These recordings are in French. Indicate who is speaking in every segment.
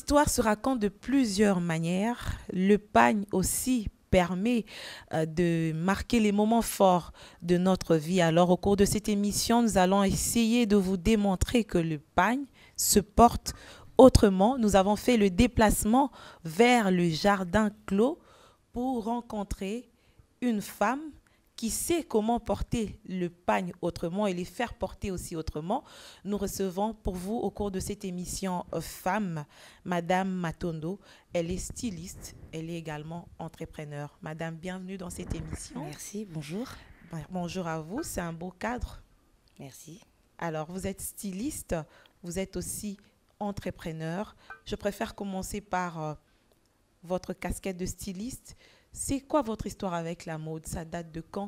Speaker 1: L'histoire se raconte de plusieurs manières. Le pagne aussi permet de marquer les moments forts de notre vie. Alors, au cours de cette émission, nous allons essayer de vous démontrer que le pagne se porte autrement. Nous avons fait le déplacement vers le jardin clos pour rencontrer une femme qui sait comment porter le pagne autrement et les faire porter aussi autrement. Nous recevons pour vous au cours de cette émission femme, Madame Matondo. Elle est styliste, elle est également entrepreneur. Madame, bienvenue dans cette émission.
Speaker 2: Merci, bonjour.
Speaker 1: Bonjour à vous, c'est un beau cadre.
Speaker 2: Merci.
Speaker 1: Alors, vous êtes styliste, vous êtes aussi entrepreneur. Je préfère commencer par votre casquette de styliste. C'est quoi votre histoire avec la mode? Ça date de quand?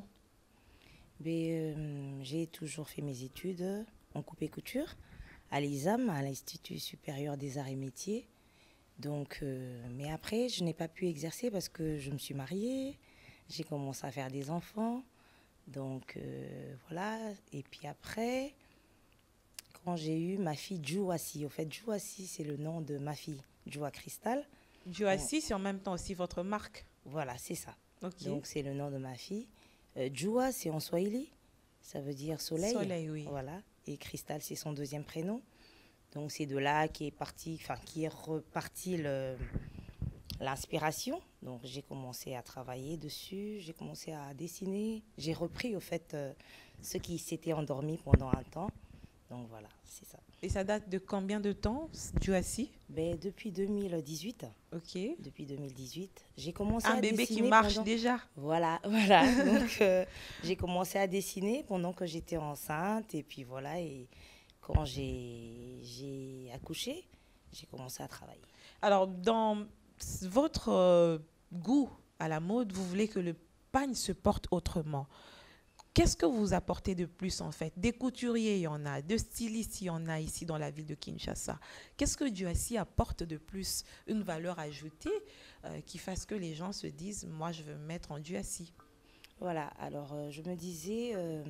Speaker 2: J'ai toujours fait mes études en coupe et couture à l'ISAM, à l'Institut supérieur des arts et métiers. Donc, mais après, je n'ai pas pu exercer parce que je me suis mariée, j'ai commencé à faire des enfants. Donc, voilà. Et puis après, quand j'ai eu ma fille Jouassi, au fait, Jouassi, c'est le nom de ma fille, Joua Cristal.
Speaker 1: Jouassi, c'est en même temps aussi votre marque.
Speaker 2: Voilà, c'est ça.
Speaker 1: Okay.
Speaker 2: Donc, c'est le nom de ma fille. Joua, c'est en swahili. Ça veut dire soleil.
Speaker 1: Soleil, oui.
Speaker 2: Voilà. Et Cristal, c'est son deuxième prénom. Donc, c'est de là qui est reparti l'inspiration. Donc, j'ai commencé à travailler dessus. J'ai commencé à dessiner. J'ai repris, au fait, ce qui s'était endormi pendant un temps. Donc, voilà, c'est ça.
Speaker 1: Et ça date de combien de temps, Jouassi?
Speaker 2: Depuis 2018.
Speaker 1: Ok.
Speaker 2: Depuis 2018. J'ai commencé à dessiner.
Speaker 1: Un bébé qui marche déjà.
Speaker 2: Voilà, voilà. Donc, j'ai commencé à dessiner pendant que j'étais enceinte. Et puis, voilà. Et quand j'ai accouché, j'ai commencé à travailler.
Speaker 1: Alors, dans votre goût à la mode, vous voulez que le pagne se porte autrement. Qu'est-ce que vous apportez de plus en fait? Des couturiers, il y en a, de stylistes, il y en a ici dans la ville de Kinshasa. Qu'est-ce que Jouassi apporte de plus? Une valeur ajoutée qui fasse que les gens se disent, moi je veux me mettre en Jouassi.
Speaker 2: Voilà, alors je me disais,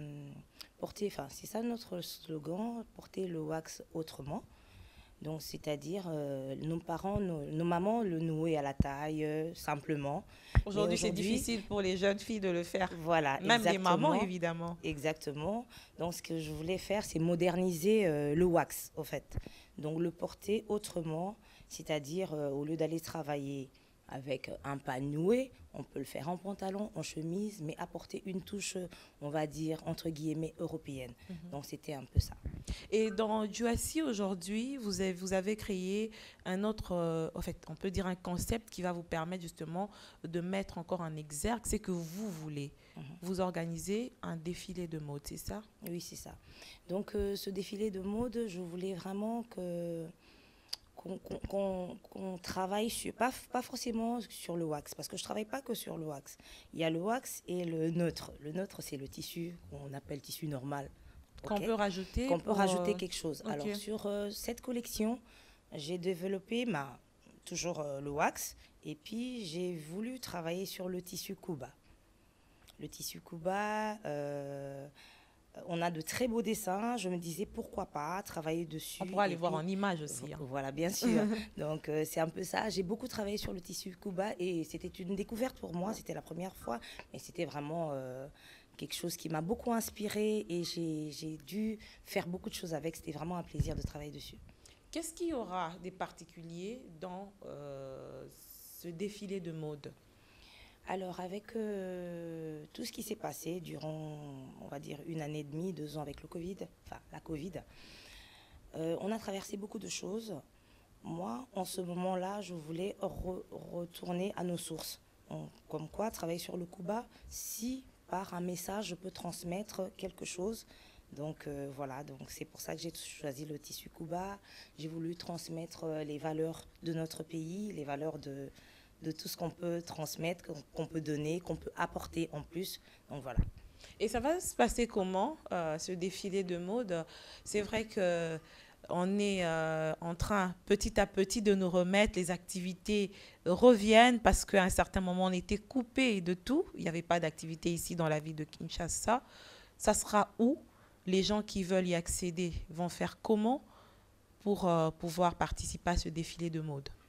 Speaker 2: c'est ça notre slogan, porter le wax autrement. Donc, c'est-à-dire, nos parents, nos mamans le nouaient à la taille, simplement.
Speaker 1: Aujourd'hui, c'est difficile pour les jeunes filles de le faire.
Speaker 2: Voilà,
Speaker 1: même les mamans, évidemment.
Speaker 2: Exactement. Donc, ce que je voulais faire, c'est moderniser le wax, au fait. Donc, le porter autrement, c'est-à-dire, au lieu d'aller travailler avec un pagne noué, on peut le faire en pantalon, en chemise, mais apporter une touche, on va dire, entre guillemets, européenne. Donc, c'était un peu ça.
Speaker 1: Et dans Jouassi, aujourd'hui, vous avez créé un autre, en fait, on peut dire un concept qui va vous permettre justement de mettre encore en exergue ce que vous voulez. Vous organisez un défilé de mode, c'est ça?
Speaker 2: Oui, c'est ça. Donc, ce défilé de mode, je voulais vraiment qu'on travaille sur, pas forcément sur le wax, parce que je ne travaille pas que sur le wax. Il y a le wax et le neutre. Le neutre, c'est le tissu qu'on appelle tissu normal.
Speaker 1: Qu'on peut rajouter?
Speaker 2: Qu'on peut rajouter quelque chose.
Speaker 1: Okay.
Speaker 2: Alors, sur cette collection, j'ai développé toujours le wax, et puis j'ai voulu travailler sur le tissu Kuba. Le tissu Kuba... on a de très beaux dessins. Je me disais, pourquoi pas travailler dessus.
Speaker 1: On pourra aller voir en image aussi. Hein.
Speaker 2: Voilà, bien sûr. Donc, c'est un peu ça. J'ai beaucoup travaillé sur le tissu Kuba et c'était une découverte pour moi. C'était la première fois. Mais c'était vraiment quelque chose qui m'a beaucoup inspirée et j'ai dû faire beaucoup de choses avec. C'était vraiment un plaisir de travailler dessus.
Speaker 1: Qu'est-ce qu'il y aura des particuliers dans ce défilé de mode?
Speaker 2: Alors, avec tout ce qui s'est passé durant, on va dire, 1 année et demie, 2 ans avec le Covid, enfin la Covid, on a traversé beaucoup de choses. Moi, en ce moment-là, je voulais retourner à nos sources. Comme quoi, travailler sur le Kuba, si par un message, je peux transmettre quelque chose. Donc, voilà, donc c'est pour ça que j'ai choisi le tissu Kuba. J'ai voulu transmettre les valeurs de notre pays, les valeurs de tout ce qu'on peut transmettre, qu'on peut donner, qu'on peut apporter en plus. Donc voilà.
Speaker 1: Et ça va se passer comment, ce défilé de mode? C'est vrai qu'on est en train, petit à petit, de nous remettre. Les activités reviennent parce qu'à un certain moment, on était coupé de tout. Il n'y avait pas d'activité ici dans la ville de Kinshasa. Ça sera où? Les gens qui veulent y accéder vont faire comment pour pouvoir participer à ce défilé de mode?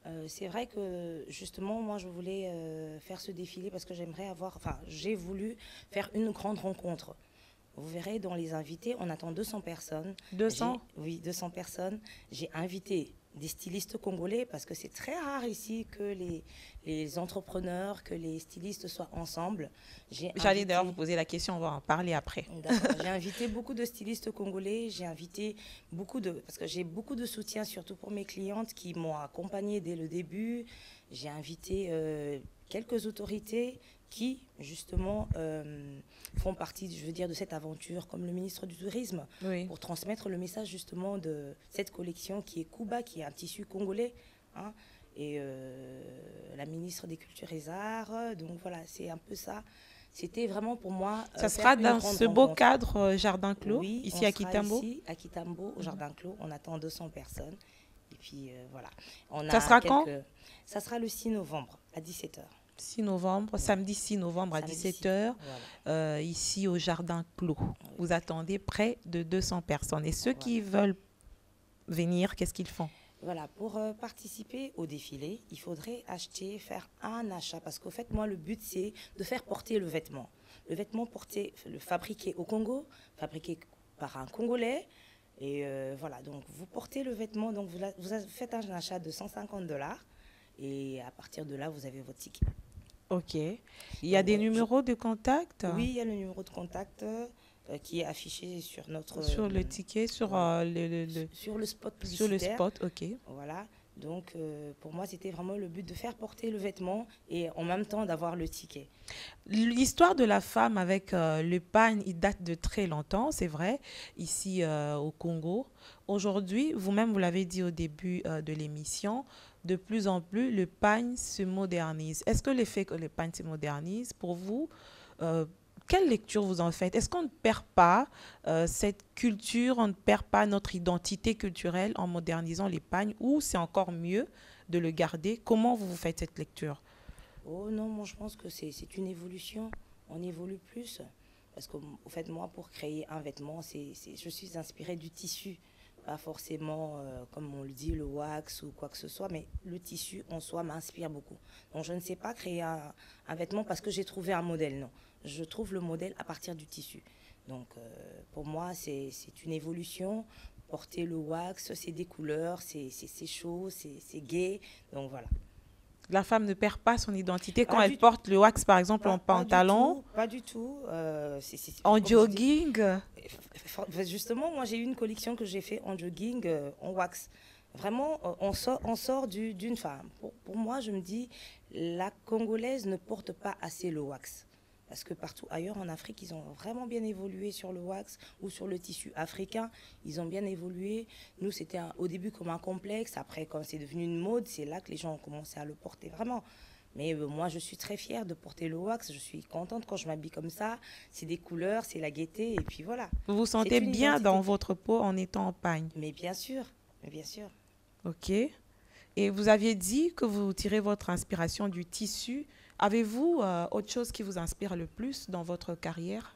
Speaker 2: C'est vrai que justement, moi, je voulais faire ce défilé parce que j'ai voulu faire une grande rencontre. Vous verrez, dans les invités, on attend 200 personnes.
Speaker 1: 200?
Speaker 2: Oui, 200 personnes. J'ai invité des stylistes congolais parce que c'est très rare ici que les entrepreneurs, que les stylistes soient ensemble.
Speaker 1: J'allais d'ailleurs vous poser la question, on va en parler après.
Speaker 2: D'accord. J'ai invité beaucoup de stylistes congolais. J'ai invité parce que j'ai beaucoup de soutien, surtout pour mes clientes qui m'ont accompagnée dès le début. J'ai invité quelques autorités qui, justement, font partie, je veux dire, de cette aventure, comme le ministre du Tourisme,
Speaker 1: oui,
Speaker 2: pour transmettre le message, justement, de cette collection qui est Kuba, qui est un tissu congolais, hein, et la ministre des Cultures et Arts. Donc, voilà, c'est un peu ça. C'était vraiment pour moi.
Speaker 1: Ça sera dans ce beau cadre Jardin Clos,
Speaker 2: oui,
Speaker 1: ici à Kitambo.
Speaker 2: Ici à Kitambo, au Jardin Clos. On attend 200 personnes. Et puis, voilà.
Speaker 1: Ça sera quand?
Speaker 2: Ça sera le 6 novembre à 17h.
Speaker 1: 6 novembre, oui. Samedi 6 novembre à 17h, voilà. Ici au Jardin Clos. Oui. Vous attendez près de 200 personnes. Et ceux qui veulent venir, qu'est-ce qu'ils font?
Speaker 2: Voilà, pour participer au défilé, il faudrait faire un achat. Parce qu'au fait, moi, le but, c'est de faire porter le vêtement. Le vêtement fabriqué au Congo, fabriqué par un Congolais. Et voilà, donc vous portez le vêtement, donc vous faites un achat de $150. Et à partir de là, vous avez votre ticket.
Speaker 1: Ok. Il y a des numéros de contact?
Speaker 2: Oui, il y a le numéro de contact qui est affiché sur notre...
Speaker 1: Sur le ticket, sur,
Speaker 2: sur le spot publicitaire.
Speaker 1: Sur le spot, ok.
Speaker 2: Voilà. Donc, pour moi, c'était vraiment le but de faire porter le vêtement et en même temps d'avoir le ticket.
Speaker 1: L'histoire de la femme avec le pagne, il date de très longtemps, c'est vrai, ici au Congo. Aujourd'hui, vous-même, vous l'avez dit au début de l'émission, de plus en plus, le pagne se modernise. Est-ce que le fait que le pagne se modernise, pour vous, quelle lecture vous en faites? Est-ce qu'on ne perd pas cette culture, on ne perd pas notre identité culturelle en modernisant les pagnes, ou c'est encore mieux de le garder? Comment vous faites cette lecture?
Speaker 2: Oh non, moi je pense que c'est une évolution. On évolue plus. Parce qu'au fait, moi, pour créer un vêtement, je suis inspirée du tissu. Pas forcément, comme on le dit, le wax ou quoi que ce soit, mais le tissu en soi m'inspire beaucoup. Donc je ne sais pas créer un vêtement parce que j'ai trouvé un modèle, non. Je trouve le modèle à partir du tissu. Donc pour moi, c'est une évolution. Porter le wax, c'est des couleurs, c'est chaud, c'est gai. Donc voilà.
Speaker 1: La femme ne perd pas son identité quand elle porte le wax, par exemple, en pantalon?
Speaker 2: Pas du tout.
Speaker 1: En jogging?
Speaker 2: Justement, moi, j'ai eu une collection que j'ai fait en jogging, en wax. Vraiment, on sort d'une femme. Pour moi, je me dis, la Congolaise ne porte pas assez le wax. Parce que partout ailleurs en Afrique, ils ont vraiment bien évolué sur le wax ou sur le tissu africain. Ils ont bien évolué. Nous, c'était au début comme un complexe. Après, quand c'est devenu une mode, c'est là que les gens ont commencé à le porter vraiment. Mais moi, je suis très fière de porter le wax. Je suis contente quand je m'habille comme ça. C'est des couleurs, c'est la gaieté. Et puis voilà.
Speaker 1: Vous vous sentez bien dans votre peau en étant en pagne?
Speaker 2: Mais bien sûr, bien sûr.
Speaker 1: Ok. Et vous aviez dit que vous tirez votre inspiration du tissu. Avez-vous autre chose qui vous inspire le plus dans votre carrière?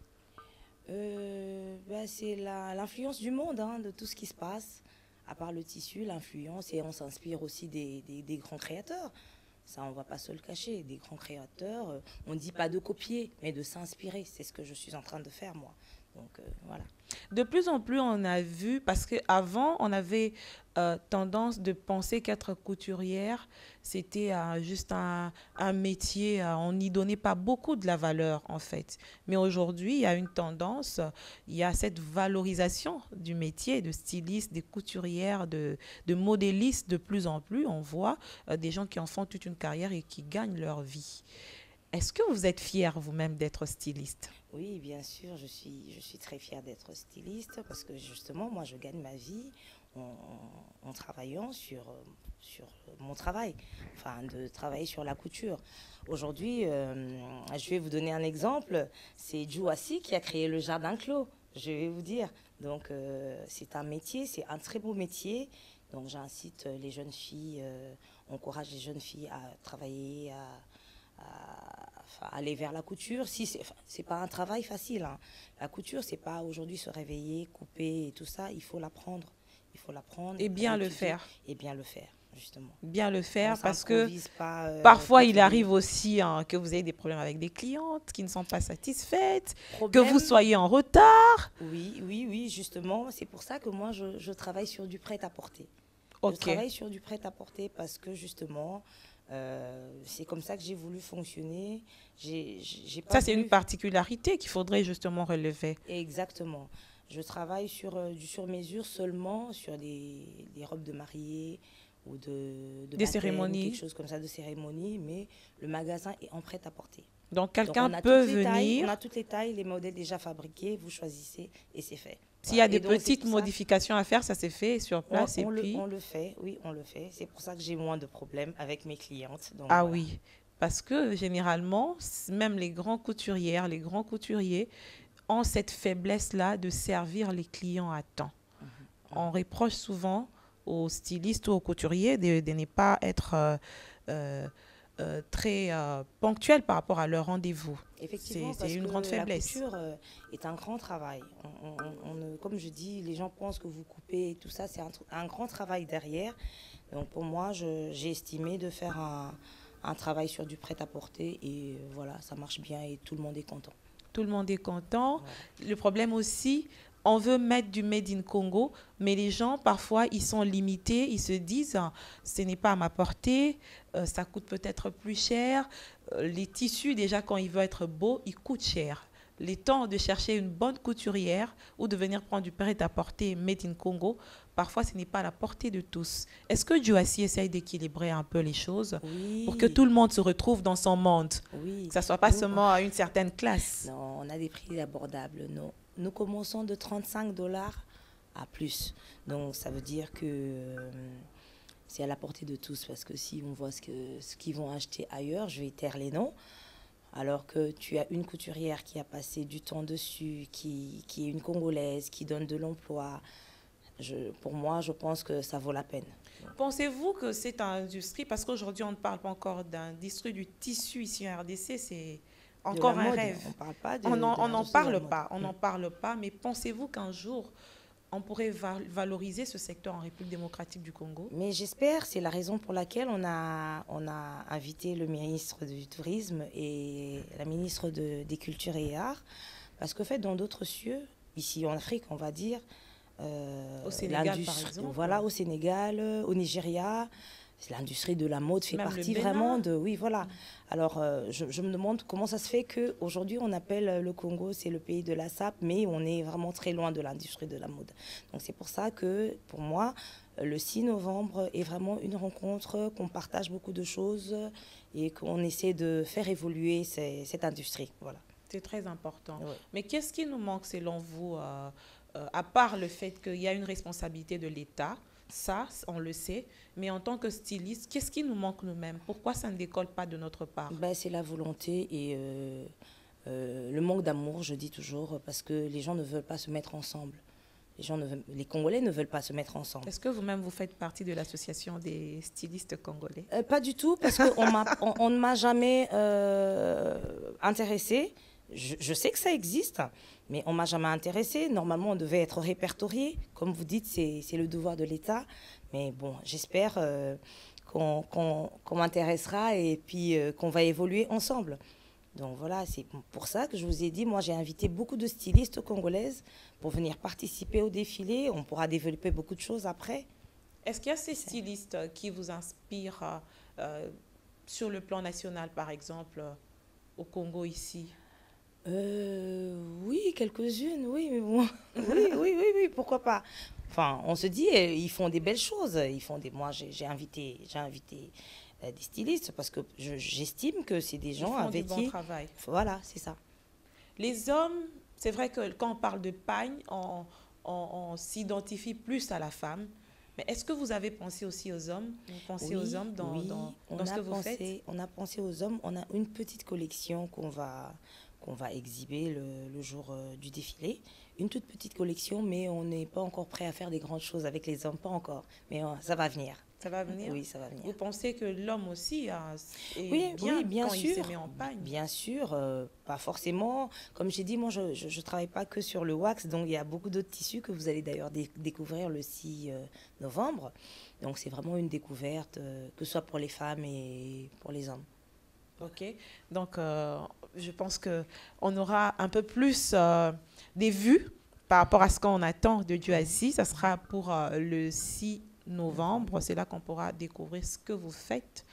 Speaker 2: C'est l'influence du monde, hein, de tout ce qui se passe. À part le tissu, l'influence, et on s'inspire aussi des grands créateurs. Ça, on ne va pas se le cacher. Des grands créateurs, on ne dit pas de copier, mais de s'inspirer. C'est ce que je suis en train de faire, moi. Donc, voilà.
Speaker 1: De plus en plus, on a vu, parce qu'avant, on avait tendance de penser qu'être couturière, c'était juste un métier, on n'y donnait pas beaucoup de la valeur, en fait. Mais aujourd'hui, il y a une tendance, il y a cette valorisation du métier de styliste, des couturières, de modélistes. De plus en plus, on voit des gens qui en font toute une carrière et qui gagnent leur vie. Est-ce que vous êtes fière vous-même d'être styliste?
Speaker 2: Oui, bien sûr, je suis très fière d'être styliste parce que justement, moi, je gagne ma vie en travaillant sur mon travail, enfin, de travailler sur la couture. Aujourd'hui, je vais vous donner un exemple, c'est Djouassi qui a créé le Jardin Clos, je vais vous dire. Donc, c'est un métier, c'est un très beau métier. Donc, j'incite les jeunes filles, encourage les jeunes filles à travailler, aller vers la couture. Si c'est pas un travail facile, hein. La couture, c'est pas aujourd'hui se réveiller, couper et tout ça. Il faut l'apprendre. Il faut l'apprendre.
Speaker 1: Et bien le faire.
Speaker 2: Et bien le faire. justement.
Speaker 1: Bien le
Speaker 2: On
Speaker 1: faire parce que
Speaker 2: s'improvise pas
Speaker 1: parfois il
Speaker 2: couturier.
Speaker 1: arrive aussi que vous ayez des problèmes avec des clientes qui ne sont pas satisfaites, que vous
Speaker 2: Problème,
Speaker 1: soyez en retard.
Speaker 2: oui, oui, oui, justement. C'est pour ça que moi, je travaille sur du prêt-à-porter. Je
Speaker 1: Ok.
Speaker 2: travaille sur du prêt-à-porter parce que justement, c'est comme ça que j'ai voulu fonctionner. J'ai pas
Speaker 1: Ça, c'est une
Speaker 2: voulu.
Speaker 1: particularité qu'il faudrait justement relever.
Speaker 2: Exactement. Je travaille sur du sur-mesure seulement sur des robes de mariée ou de
Speaker 1: Des
Speaker 2: baptême ou quelque
Speaker 1: cérémonies.
Speaker 2: chose comme ça de cérémonie, mais le magasin est en prêt-à-porter.
Speaker 1: Donc,
Speaker 2: Donc
Speaker 1: quelqu'un
Speaker 2: on a
Speaker 1: peut
Speaker 2: toutes les tailles, on a
Speaker 1: venir.
Speaker 2: toutes les tailles, les modèles déjà fabriqués, vous choisissez et c'est fait.
Speaker 1: S'il y
Speaker 2: Voilà.
Speaker 1: a
Speaker 2: Et
Speaker 1: des
Speaker 2: donc c'est
Speaker 1: petites
Speaker 2: pour ça
Speaker 1: modifications à faire, ça s'est fait sur place. Et puis,
Speaker 2: on le fait, oui, on le fait. C'est pour ça que j'ai moins de problèmes avec mes clientes. Donc
Speaker 1: ah
Speaker 2: voilà.
Speaker 1: oui, parce que généralement, même les grands couturières, les grands couturiers ont cette faiblesse-là de servir les clients à temps. On reproche souvent aux stylistes ou aux couturiers de ne pas être euh, très ponctuels par rapport à leur rendez-vous.
Speaker 2: Effectivement,
Speaker 1: C'est
Speaker 2: parce
Speaker 1: une grande
Speaker 2: que la
Speaker 1: faiblesse.
Speaker 2: couture est un grand travail. Comme je dis, les gens pensent que vous coupez et tout ça, c'est un grand travail derrière. Donc pour moi, j'ai estimé de faire un travail sur du prêt-à-porter et voilà, ça marche bien et tout le monde est content.
Speaker 1: Tout le monde est content.
Speaker 2: Voilà.
Speaker 1: Le problème aussi, on veut mettre du Made in Congo, mais les gens, parfois, ils sont limités. Ils se disent, ah, ce n'est pas à ma portée, ça coûte peut-être plus cher. Les tissus, déjà, quand ils veulent être beaux, ils coûtent cher. Les temps de chercher une bonne couturière ou de venir prendre du prêt-à-porter Made in Congo, parfois, ce n'est pas à la portée de tous. Est-ce que Joassi essaye d'équilibrer un peu les choses pour que tout
Speaker 2: Oui,
Speaker 1: le monde se retrouve dans son monde,
Speaker 2: oui.
Speaker 1: que ça ne soit pas
Speaker 2: Nous,
Speaker 1: seulement à une certaine classe?
Speaker 2: non, on a des prix abordables. Nous commençons de 35 dollars à plus. Donc ça veut dire que c'est à la portée de tous parce que si on voit ce qu'ils vont acheter ailleurs, je vais taire les noms. Alors que tu as une couturière qui a passé du temps dessus, qui est une Congolaise, qui donne de l'emploi. Pour moi, je pense que ça vaut la peine.
Speaker 1: Pensez-vous que cette industrie, parce qu'aujourd'hui on ne parle pas encore d'industrie du tissu ici en RDC, c'est
Speaker 2: De la
Speaker 1: encore un
Speaker 2: mode,
Speaker 1: rêve.
Speaker 2: on ne parle pas
Speaker 1: On
Speaker 2: de
Speaker 1: n'en
Speaker 2: l'industrie de la
Speaker 1: parle
Speaker 2: mode.
Speaker 1: pas, on n'en parle pas, mais pensez-vous qu'un jour on pourrait valoriser ce secteur en République démocratique du Congo?
Speaker 2: Mais j'espère, c'est la raison pour laquelle on a invité le ministre du Tourisme et la ministre des Cultures et Arts. Parce qu'en fait, dans d'autres cieux, ici en Afrique, on va dire,
Speaker 1: Au Sénégal par
Speaker 2: l'industrie,
Speaker 1: exemple,
Speaker 2: voilà, au Sénégal, au Nigeria, l'industrie de la mode fait
Speaker 1: même le
Speaker 2: partie vraiment
Speaker 1: Bénin.
Speaker 2: de... Oui, voilà. Alors, je me demande comment ça se fait qu'aujourd'hui, on appelle le Congo, c'est le pays de la sape, mais on est vraiment très loin de l'industrie de la mode. Donc, c'est pour ça que, pour moi, le 6 novembre est vraiment une rencontre, qu'on partage beaucoup de choses et qu'on essaie de faire évoluer cette industrie. Voilà.
Speaker 1: C'est très important.
Speaker 2: Ouais.
Speaker 1: Mais qu'est-ce qui nous manque selon vous, à part le fait qu'il y a une responsabilité de l'État, ça, on le sait, mais en tant que styliste, qu'est-ce qui nous manque nous-mêmes? Pourquoi ça ne décolle pas de notre part?
Speaker 2: Ben, c'est la volonté et le manque d'amour, je dis toujours, parce que les gens ne veulent pas se mettre ensemble. Les Congolais ne veulent pas se mettre ensemble.
Speaker 1: Est-ce que vous-même, vous faites partie de l'association des stylistes congolais?
Speaker 2: Pas du tout, parce qu'on ne m'a jamais intéressée. Je sais que ça existe, mais on ne m'a jamais intéressée. Normalement, on devait être répertorié. Comme vous dites, c'est le devoir de l'État. Mais bon, j'espère qu'on m'intéressera et puis qu'on va évoluer ensemble. Donc voilà, c'est pour ça que je vous ai dit, moi j'ai invité beaucoup de stylistes congolaises pour venir participer au défilé. On pourra développer beaucoup de choses après.
Speaker 1: Est-ce qu'il y a ces stylistes qui vous inspirent sur le plan national, par exemple, au Congo ici?
Speaker 2: Oui, quelques-unes, oui, mais bon. Oui, pourquoi pas. Enfin, on se dit, ils font des belles choses. Moi, j'ai invité des stylistes parce que j'estime que c'est des
Speaker 1: Ils
Speaker 2: gens
Speaker 1: font du
Speaker 2: avec
Speaker 1: bon
Speaker 2: qui...
Speaker 1: travail.
Speaker 2: Voilà, c'est ça.
Speaker 1: Les hommes, c'est vrai que quand on parle de pagne, on s'identifie plus à la femme. Mais est-ce que vous avez pensé aussi aux hommes? Vous pensez aux hommes dans ce que vous faites?
Speaker 2: On a pensé aux hommes. On a une petite collection qu'on va exhiber le jour du défilé. Une toute petite collection, mais on n'est pas encore prêt à faire des grandes choses avec les hommes, pas encore. Mais ça va venir.
Speaker 1: Ça va venir?
Speaker 2: Oui, ça va venir.
Speaker 1: Vous pensez que l'homme aussi est
Speaker 2: Oui,
Speaker 1: bien
Speaker 2: oui, bien
Speaker 1: quand il se
Speaker 2: sûr.
Speaker 1: met en pagne?
Speaker 2: Bien sûr, pas forcément. Comme j'ai dit, moi, je ne travaille pas que sur le wax, donc il y a beaucoup d'autres tissus que vous allez d'ailleurs découvrir le 6 novembre. Donc c'est vraiment une découverte, que ce soit pour les femmes et pour les hommes.
Speaker 1: Ok, donc je pense qu'on aura un peu plus des vues par rapport à ce qu'on attend de Dieu Assis. Ça sera pour le 6 novembre. C'est là qu'on pourra découvrir ce que vous faites,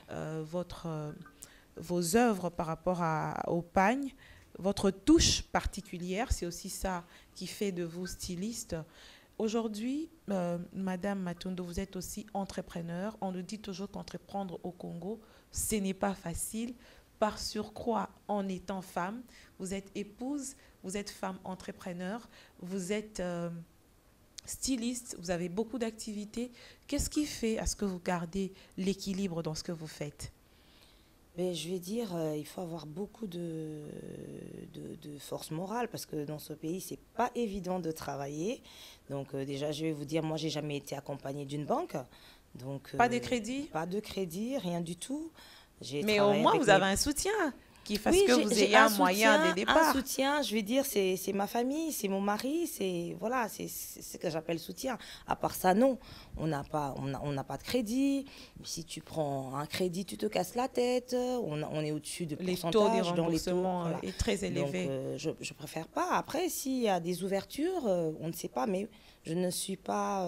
Speaker 1: vos œuvres par rapport au pagne, votre touche particulière. C'est aussi ça qui fait de vous styliste. Aujourd'hui, Madame Matondo, vous êtes aussi entrepreneur. On nous dit toujours qu'entreprendre au Congo, ce n'est pas facile. Par surcroît, en étant femme, vous êtes épouse, vous êtes femme entrepreneur, vous êtes styliste, vous avez beaucoup d'activités. Qu'est-ce qui fait à ce que vous gardez l'équilibre dans ce que vous faites?
Speaker 2: Mais je vais dire, il faut avoir beaucoup de force morale parce que dans ce pays, c'est pas évident de travailler. Donc déjà, je vais vous dire, moi, j'ai jamais été accompagnée d'une banque. Donc,
Speaker 1: Pas de crédit?
Speaker 2: pas de crédit, rien du tout. J'ai
Speaker 1: Mais au
Speaker 2: travaillé
Speaker 1: moins,
Speaker 2: avec
Speaker 1: vous avez un soutien qui fasse
Speaker 2: Oui,
Speaker 1: que vous ayez un moyen de départ.
Speaker 2: Un soutien, je vais dire, c'est ma famille, c'est mon mari, c'est voilà, c'est ce que j'appelle soutien. À part ça, non, on n'a pas de crédit. Si tu prends un crédit, tu te casses la tête. On est au-dessus de
Speaker 1: Les
Speaker 2: pourcentage
Speaker 1: taux des
Speaker 2: dans les taux.
Speaker 1: remboursements
Speaker 2: Voilà.
Speaker 1: est très élevé.
Speaker 2: Donc, je préfère pas. Après, s'il y a des ouvertures, on ne sait pas, mais je ne suis pas,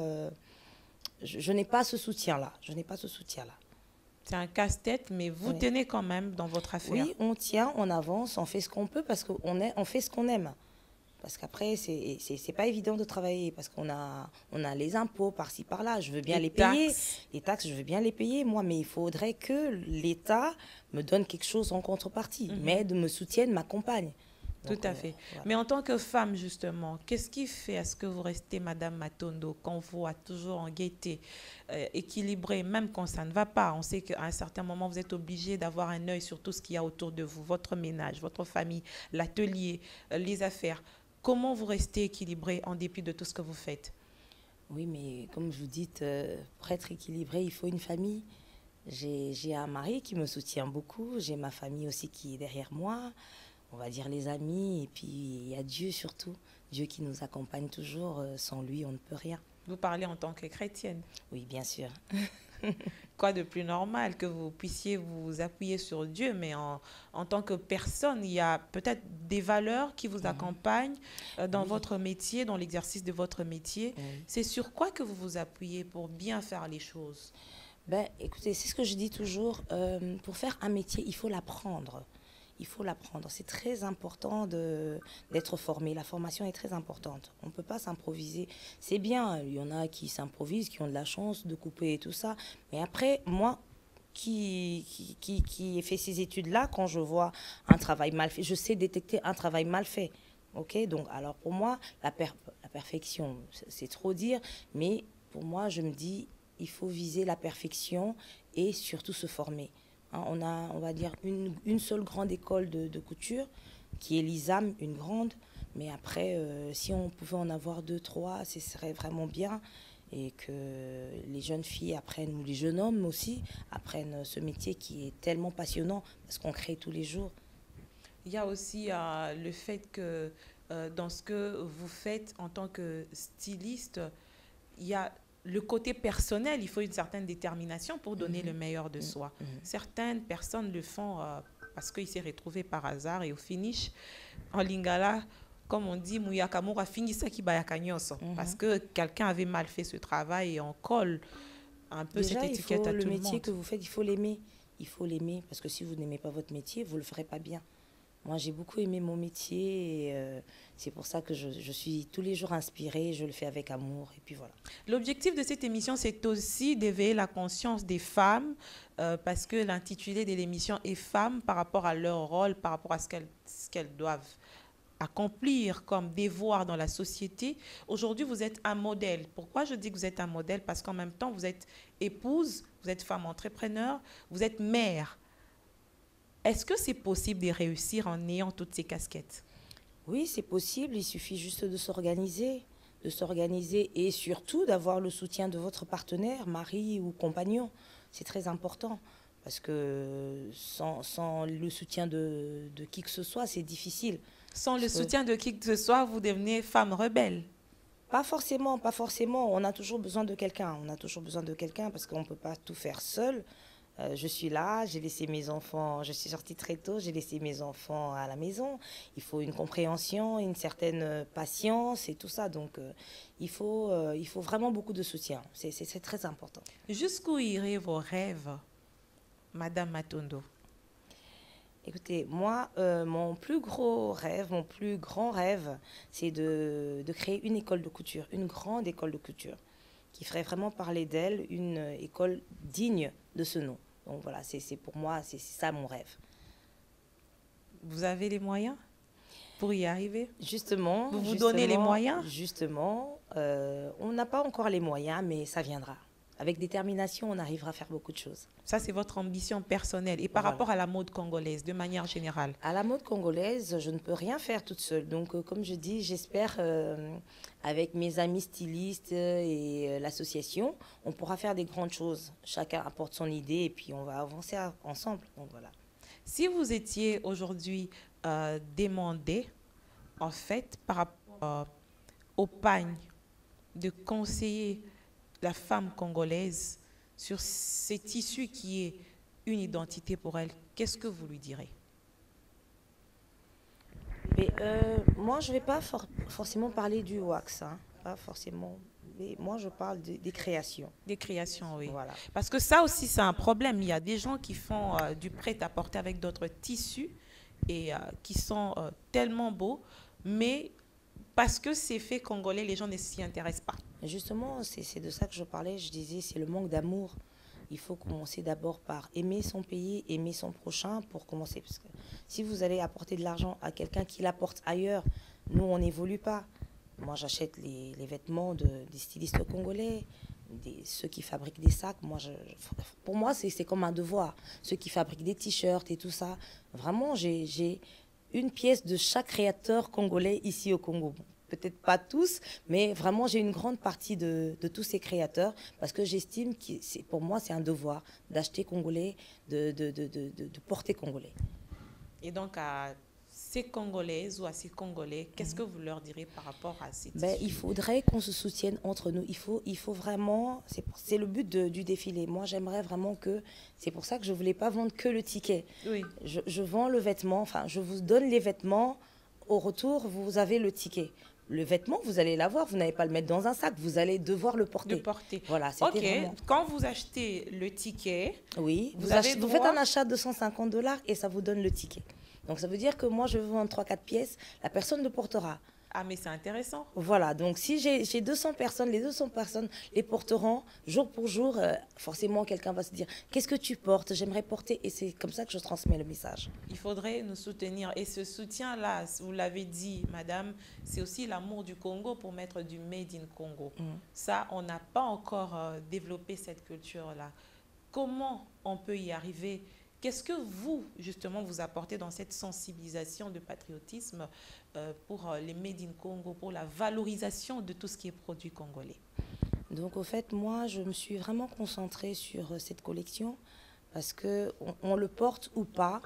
Speaker 2: je n'ai pas ce soutien-là. Je n'ai pas ce soutien-là.
Speaker 1: C'est un casse-tête, mais vous
Speaker 2: Oui.
Speaker 1: tenez quand même dans votre affaire.
Speaker 2: Oui, on tient, on avance, on fait ce qu'on peut parce on fait ce qu'on aime. Parce qu'après, c'est pas évident de travailler parce on a les impôts par-ci, par-là. Je veux bien les payer. Les taxes, je veux bien les payer, moi, mais il faudrait que l'État me donne quelque chose en contrepartie, m'aide, me soutienne, m'accompagne.
Speaker 1: Tout à fait.
Speaker 2: Voilà.
Speaker 1: Mais en tant que femme, justement, qu'est-ce qui fait à ce que vous restez Madame Matondo, qu'on voit toujours en gaieté, équilibrée, même quand ça ne va pas? On sait qu'à un certain moment, vous êtes obligé d'avoir un œil sur tout ce qu'il y a autour de vous, votre ménage, votre famille, l'atelier, les affaires. Comment vous restez équilibrée en dépit de tout ce que vous faites?
Speaker 2: Oui, mais comme je vous dis, pour être équilibré, il faut une famille. J'ai un mari qui me soutient beaucoup, j'ai ma famille aussi qui est derrière moi. On va dire les amis, et puis il y a Dieu surtout. Dieu qui nous accompagne toujours. Sans lui, on ne peut rien.
Speaker 1: Vous parlez en tant que chrétienne.
Speaker 2: Oui, bien sûr.
Speaker 1: Quoi de plus normal que vous puissiez vous appuyer sur Dieu, mais en tant que personne, il y a peut-être des valeurs qui vous accompagnent dans votre métier, dans l'exercice de votre métier. C'est sur quoi que vous vous appuyez pour bien faire les choses?
Speaker 2: Ben, écoutez, c'est ce que je dis toujours. Pour faire un métier, il faut l'apprendre. Il faut l'apprendre. C'est très important d'être formé. La formation est très importante. On ne peut pas s'improviser. C'est bien, il y en a qui s'improvisent, qui ont de la chance de couper et tout ça. Mais après, moi, qui ai fait ces études-là, quand je vois un travail mal fait, je sais détecter un travail mal fait. Ok, donc, alors pour moi, la perfection, c'est trop dire, mais pour moi, je me dis, il faut viser la perfection et surtout se former. On a, on va dire, une seule grande école de couture, qui est l'ISAM, une grande. Mais après, si on pouvait en avoir 2, 3, ce serait vraiment bien. Et que les jeunes filles apprennent, ou les jeunes hommes aussi, apprennent ce métier qui est tellement passionnant, parce qu'on crée tous les jours.
Speaker 1: Il y a aussi le fait que dans ce que vous faites en tant que styliste, il y a le côté personnel, il faut une certaine détermination pour donner le meilleur de soi. Certaines personnes le font parce qu'ils s'est retrouvé par hasard et au finish, en lingala, comme on dit, parce que quelqu'un avait mal fait ce travail et on colle un peu
Speaker 2: Déjà,
Speaker 1: cette étiquette à tout le monde.
Speaker 2: Le métier que vous faites, il faut l'aimer. Il faut l'aimer parce que si vous n'aimez pas votre métier, vous ne le ferez pas bien. Moi, j'ai beaucoup aimé mon métier et c'est pour ça que je suis tous les jours inspirée, je le fais avec amour et puis voilà.
Speaker 1: L'objectif de cette émission, c'est aussi d'éveiller la conscience des femmes parce que l'intitulé de l'émission est « Femmes » par rapport à leur rôle, par rapport à ce qu'elles doivent accomplir comme devoir dans la société. Aujourd'hui, vous êtes un modèle. Pourquoi je dis que vous êtes un modèle? Parce qu'en même temps, vous êtes épouse, vous êtes femme entrepreneur, vous êtes mère. Est-ce que c'est possible de réussir en ayant toutes ces casquettes?
Speaker 2: Oui, c'est possible. Il suffit juste de s'organiser. de s'organiser et surtout d'avoir le soutien de votre partenaire, mari ou compagnon. C'est très important parce que sans le soutien de qui que ce soit, c'est difficile.
Speaker 1: Sans le
Speaker 2: Parce que
Speaker 1: soutien de qui que ce soit, vous devenez femme rebelle.
Speaker 2: pas forcément, pas forcément. On a toujours besoin de quelqu'un. On a toujours besoin de quelqu'un parce qu'on ne peut pas tout faire seul. Je suis là, j'ai laissé mes enfants, je suis sortie très tôt, j'ai laissé mes enfants à la maison. Il faut une compréhension, une certaine patience et tout ça. Donc, il faut vraiment beaucoup de soutien. C'est très important.
Speaker 1: Jusqu'où iraient vos rêves, Madame Matondo?
Speaker 2: Écoutez, moi, mon plus gros rêve, mon plus grand rêve, c'est de créer une école de couture, une grande école de couture, qui ferait vraiment parler d'elle, une école digne de ce nom. Donc voilà, c'est pour moi, c'est ça mon rêve.
Speaker 1: Vous avez les moyens pour y arriver?
Speaker 2: Justement,
Speaker 1: Vous vous donnez les moyens?
Speaker 2: Justement, on n'a pas encore les moyens, mais ça viendra. Avec détermination, on arrivera à faire beaucoup de choses.
Speaker 1: Ça, c'est votre ambition personnelle. Et par
Speaker 2: Voilà.
Speaker 1: rapport à la mode congolaise, de manière générale?
Speaker 2: À la mode congolaise, je ne peux rien faire toute seule. Donc, comme je dis, j'espère, avec mes amis stylistes et l'association, on pourra faire des grandes choses. Chacun apporte son idée et puis on va avancer ensemble. Donc, voilà.
Speaker 1: Si vous étiez aujourd'hui demandé, en fait, par rapport au pagne, de conseiller la femme congolaise sur ces tissus qui est une identité pour elle, qu'est-ce que vous lui direz?
Speaker 2: Mais, moi, je ne vais pas forcément parler du wax, hein, pas forcément. Mais moi, je parle des créations.
Speaker 1: Des créations, oui.
Speaker 2: Voilà.
Speaker 1: Parce que ça aussi, c'est un problème. Il y a des gens qui font du prêt-à-porter avec d'autres tissus et qui sont tellement beaux, mais parce que c'est fait congolais, les gens ne s'y intéressent pas.
Speaker 2: Justement, c'est de ça que je parlais. Je disais, c'est le manque d'amour. Il faut commencer d'abord par aimer son pays, aimer son prochain pour commencer. Parce que si vous allez apporter de l'argent à quelqu'un qui l'apporte ailleurs, nous, on n'évolue pas. Moi, j'achète les vêtements des stylistes congolais, ceux qui fabriquent des sacs. Pour moi, c'est comme un devoir. Ceux qui fabriquent des t-shirts et tout ça. Vraiment, j'ai une pièce de chaque créateur congolais ici au Congo. Peut-être pas tous, mais vraiment, j'ai une grande partie de tous ces créateurs parce que j'estime que pour moi, c'est un devoir d'acheter congolais, de porter congolais.
Speaker 1: Et donc, à ces Congolaises ou à ces Congolais, qu'est-ce que vous leur direz par rapport à ces tissus?
Speaker 2: Il faudrait qu'on se soutienne entre nous. Il faut vraiment, c'est le but du défilé. Moi, j'aimerais vraiment que, c'est pour ça que je ne voulais pas vendre que le ticket.
Speaker 1: Oui.
Speaker 2: Je vends le vêtement, enfin, je vous donne les vêtements. Au retour, vous avez le ticket. Le vêtement, vous allez l'avoir, vous n'allez pas le mettre dans un sac, vous allez devoir le porter.
Speaker 1: De porter.
Speaker 2: Voilà, c'était
Speaker 1: Ok,
Speaker 2: vraiment...
Speaker 1: quand vous achetez le ticket,
Speaker 2: Oui,
Speaker 1: vous avez
Speaker 2: vous faites un achat de $250 et ça vous donne le ticket. Donc ça veut dire que moi, je veux vendre 3-4 pièces, la personne le portera.
Speaker 1: Ah, mais c'est intéressant.
Speaker 2: Voilà, donc si j'ai 200 personnes, les 200 personnes les porteront jour pour jour. Forcément, quelqu'un va se dire, qu'est-ce que tu portes? J'aimerais porter. Et c'est comme ça que je transmets le message.
Speaker 1: Il faudrait nous soutenir. Et ce soutien-là, vous l'avez dit, madame, c'est aussi l'amour du Congo pour mettre du Made in Congo. Ça, on n'a pas encore développé cette culture-là. Comment on peut y arriver? Qu'est-ce que vous, justement, vous apportez dans cette sensibilisation de patriotisme pour les Made in Congo, pour la valorisation de tout ce qui est produit congolais?
Speaker 2: Donc, au fait, moi, je me suis vraiment concentrée sur cette collection parce qu'on le porte ou pas,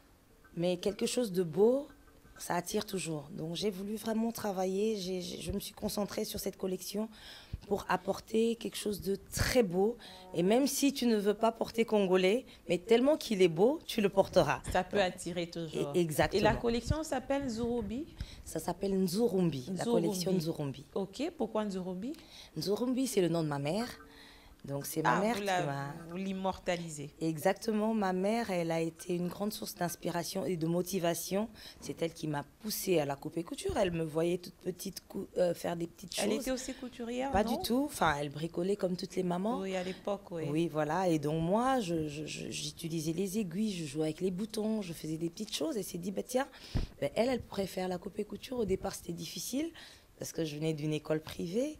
Speaker 2: mais quelque chose de beau, ça attire toujours. Donc, j'ai voulu vraiment travailler, je me suis concentrée sur cette collection pour apporter quelque chose de très beau. Et même si tu ne veux pas porter congolais, mais tellement qu'il est beau, tu le porteras.
Speaker 1: Ça peut attirer toujours.
Speaker 2: Exactement.
Speaker 1: Et la collection s'appelle Nzurubi?
Speaker 2: Ça s'appelle Nzurumbi, la collection Nzurumbi.
Speaker 1: Ok, pourquoi Nzurumbi?
Speaker 2: Nzurumbi, c'est le nom de ma mère. Donc c'est ma mère qui m'a...
Speaker 1: Vous l'immortalisez.
Speaker 2: Exactement, ma mère, elle a été une grande source d'inspiration et de motivation. C'est elle qui m'a poussée à la coupe couture. Elle me voyait toute petite faire des petites choses.
Speaker 1: Elle était aussi couturière?
Speaker 2: Pas
Speaker 1: non?
Speaker 2: du tout. Enfin, elle bricolait comme toutes les mamans.
Speaker 1: Oui, à l'époque, oui.
Speaker 2: Oui, voilà. Et donc moi, j'utilisais les aiguilles, je jouais avec les boutons, je faisais des petites choses. Et s'est dit, bah, tiens, bah, elle pourrait faire la coupe couture. Au départ, c'était difficile parce que je venais d'une école privée.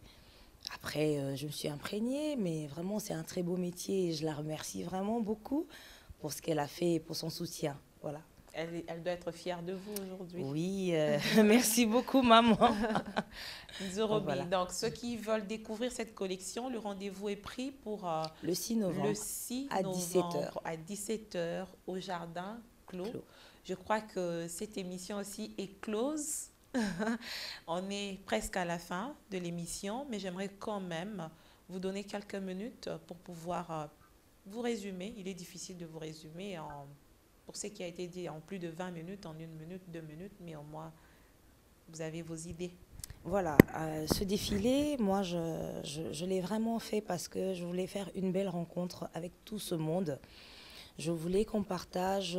Speaker 2: Après, je me suis imprégnée, mais vraiment, c'est un très beau métier et je la remercie vraiment beaucoup pour ce qu'elle a fait et pour son soutien. Voilà.
Speaker 1: Elle doit être fière de vous aujourd'hui.
Speaker 2: Oui, merci beaucoup, maman.
Speaker 1: Nzurobi.
Speaker 2: Voilà.
Speaker 1: Donc, ceux qui veulent découvrir cette collection, le rendez-vous est pris pour
Speaker 2: le 6 novembre,
Speaker 1: le 6
Speaker 2: à
Speaker 1: novembre
Speaker 2: 17h.
Speaker 1: À 17h au Jardin Clos. Je crois que cette émission aussi est close. On est presque à la fin de l'émission, mais j'aimerais quand même vous donner quelques minutes pour pouvoir vous résumer. Il est difficile de vous résumer pour ce qui a été dit en plus de 20 minutes, en 1 minute, 2 minutes, mais au moins, vous avez vos idées.
Speaker 2: Voilà, ce défilé, moi, je l'ai vraiment fait parce que je voulais faire une belle rencontre avec tout ce monde. Je voulais qu'on partage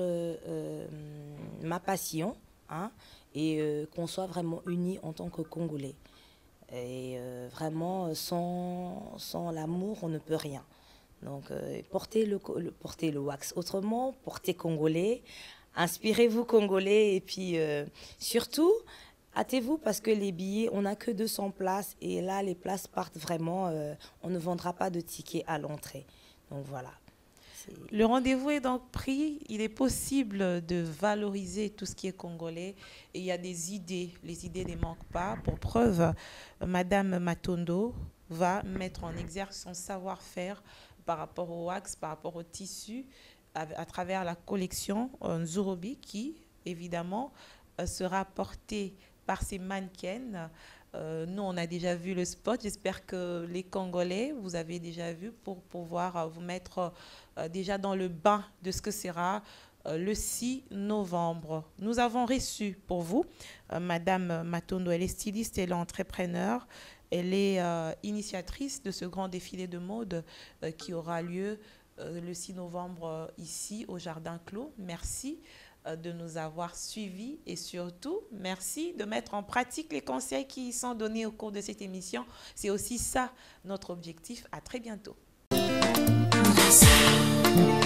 Speaker 2: ma passion, hein, et qu'on soit vraiment unis en tant que Congolais. Et vraiment, sans l'amour, on ne peut rien. Donc, portez le wax autrement, portez Congolais, inspirez-vous Congolais, et puis surtout, hâtez-vous parce que les billets, on n'a que 200 places, et là, les places partent vraiment, on ne vendra pas de tickets à l'entrée. Donc voilà.
Speaker 1: Le rendez-vous est donc pris. Il est possible de valoriser tout ce qui est congolais. Et il y a des idées. Les idées ne manquent pas. Pour preuve, Madame Matondo va mettre en exergue son savoir-faire par rapport au wax, par rapport au tissu, à travers la collection Nzurobi, qui, évidemment, sera portée par ces mannequins. Nous, on a déjà vu le spot. J'espère que les Congolais, vous avez déjà vu pour pouvoir vous mettre déjà dans le bain de ce que sera le 6 novembre. Nous avons reçu pour vous Madame Matondo. Elle est styliste, elle est entrepreneur. Elle est initiatrice de ce grand défilé de mode qui aura lieu le 6 novembre ici au Jardin Clos. Merci de nous avoir suivis et surtout, merci de mettre en pratique les conseils qui sont donnés au cours de cette émission. C'est aussi ça notre objectif. À très bientôt.